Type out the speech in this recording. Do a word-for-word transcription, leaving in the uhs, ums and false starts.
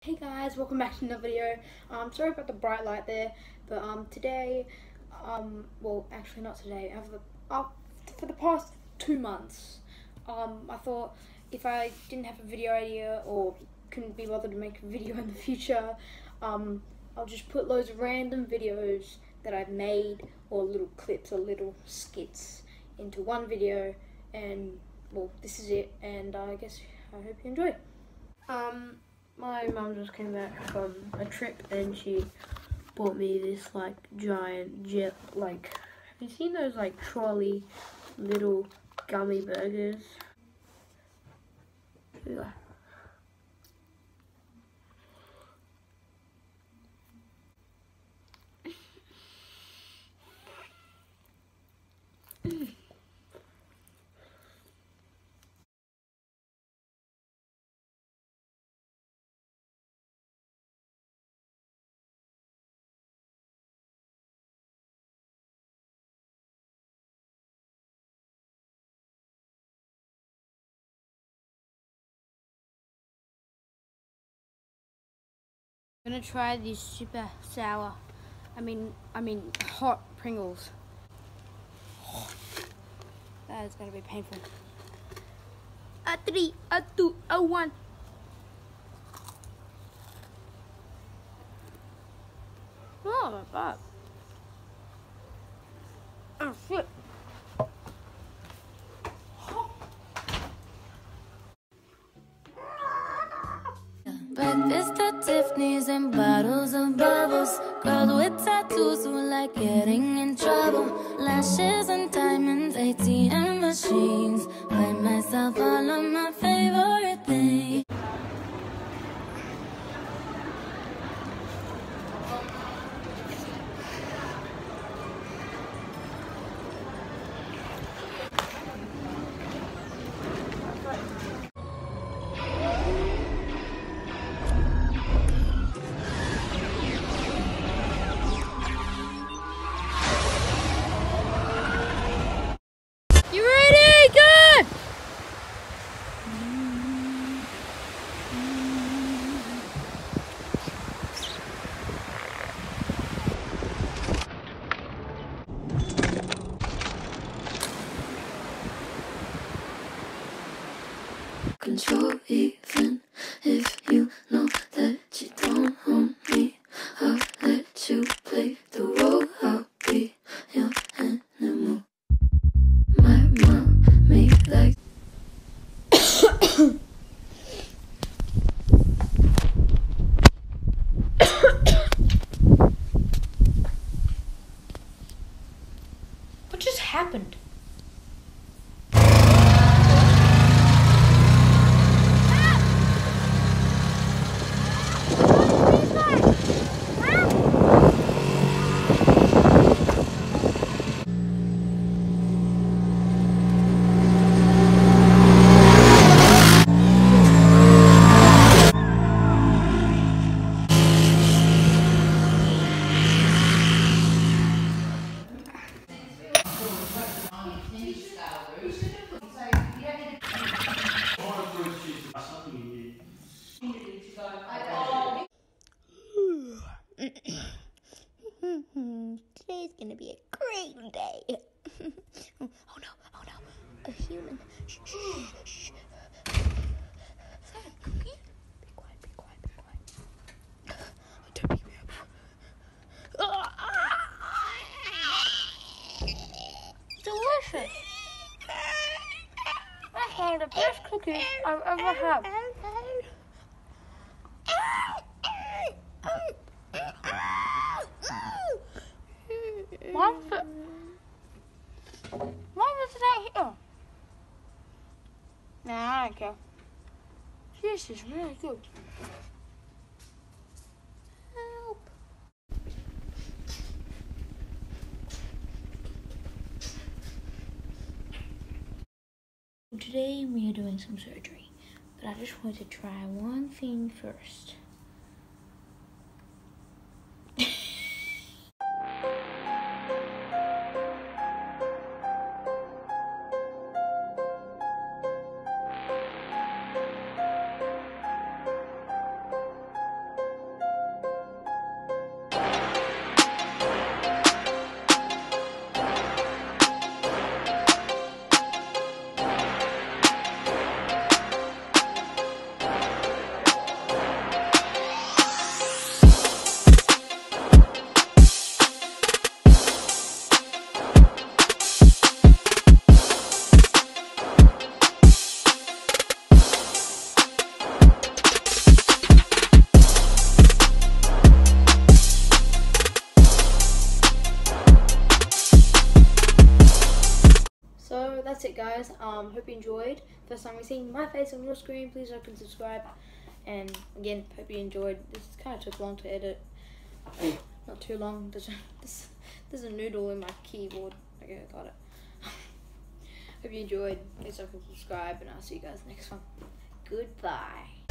Hey guys, welcome back to another video. Um, sorry about the bright light there, but um, today, um, well, actually not today. Over the, uh, for the past two months, um, I thought if I didn't have a video idea or couldn't be bothered to make a video in the future, um, I'll just put loads of random videos that I've made or little clips or little skits into one video, and well, this is it. And uh, I guess I hope you enjoy. Um. My mum just came back from a trip and she bought me this like giant jet, like, have you seen those like trolley little gummy burgers? Yeah. I'm gonna try these super sour, I mean, I mean hot Pringles. That is gonna be painful. A three, a two, a one. Oh my god. Oh shit. Breakfast at Tiffany's and bottles of bubbles. Girls with tattoos who like getting in trouble. Lashes and diamonds, A T M machines. Buy myself all of my favorite things. Control even if you know that you don't own me. I'll let you play the role. I'll be your animal. My mom made like What just happened? Today's gonna be a great day. Oh no, oh no, a human. Shh, shh, shh. Be quiet, be quiet, be quiet. Don't be weird. Delicious. That's one of the best cookies I've ever had. Why was it? Why was it here? Nah, I don't care. This is really good. Help. Today we are doing some surgery, but I just want to try one thing first. that's it, guys. Um, hope you enjoyed. First time you've seen my face on your screen, please like and subscribe. And again, hope you enjoyed. This kind of took long to edit. Not too long. There's a, there's, there's a noodle in my keyboard. Okay, I got it. Hope you enjoyed. Please like and subscribe, and I'll see you guys next one. Goodbye.